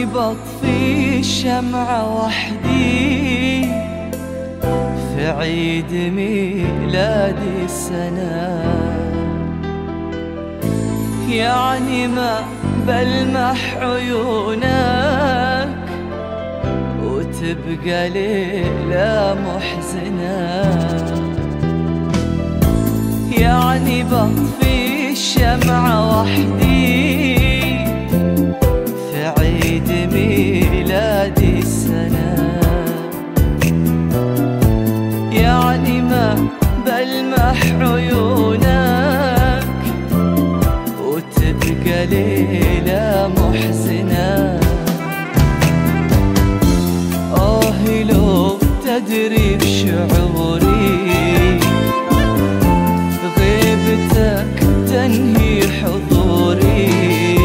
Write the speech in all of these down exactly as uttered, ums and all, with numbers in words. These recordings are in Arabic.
بطفي الشمعة وحدي في عيد ميلادي السنة، يعني ما بلمح عيونك وتبقى ليلة محزنة، يعني بطفي الشمعة وحدي في عيد ميلادي السنة، يعني ما بلمح عيونك وتبقى ليلة محزنة. آه لو تدري بشعوري غيبتك تنهي حضوري،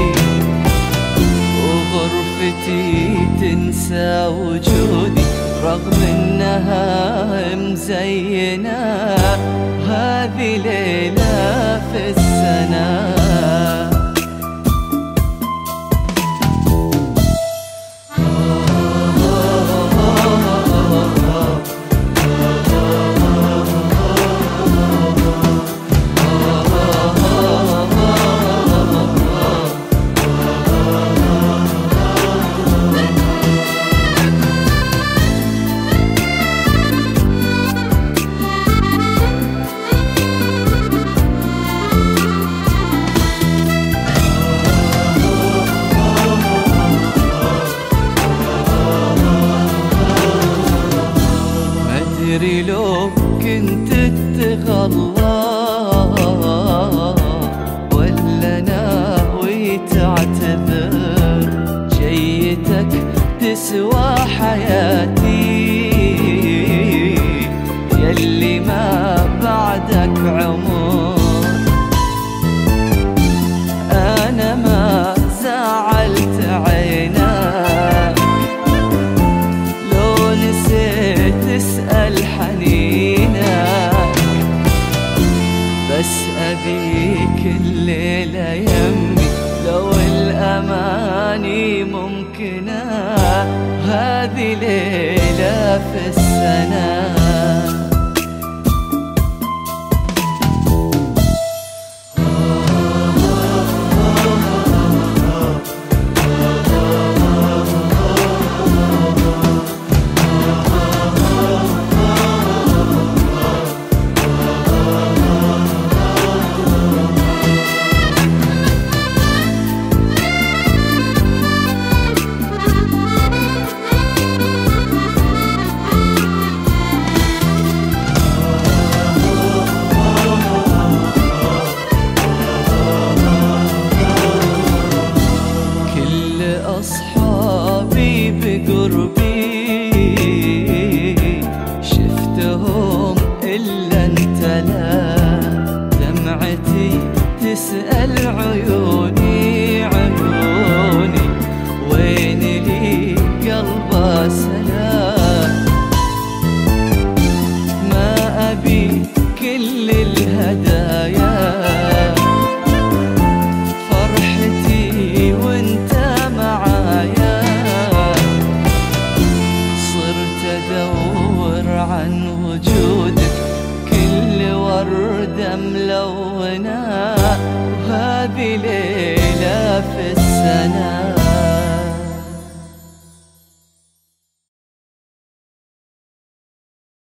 وغرفتي تنسى وجودي رغم انها مزينة، هذه ليلة في السنة. أدري لو كنت تتغلى ولا ناوي تعتذر، جيتك تسوى حياتي يلي ما بعدك عمر. أنا ما زعلت عينك لو نسيت تسأل حنينك، بس أبيك الليلة يمي لو الأماني ممكنة، هذه ليلة في السنة. أصحابي بقربي شفتهم إلا أنت لا، دمعتي تسأل عيوني عيوني وين لي قلبه سلام. ما أبي كل الهدايا فرحتي وانت معايا، صرت أدور عن وجودك كل وردة ملونة، وهذه ليلة في السنة.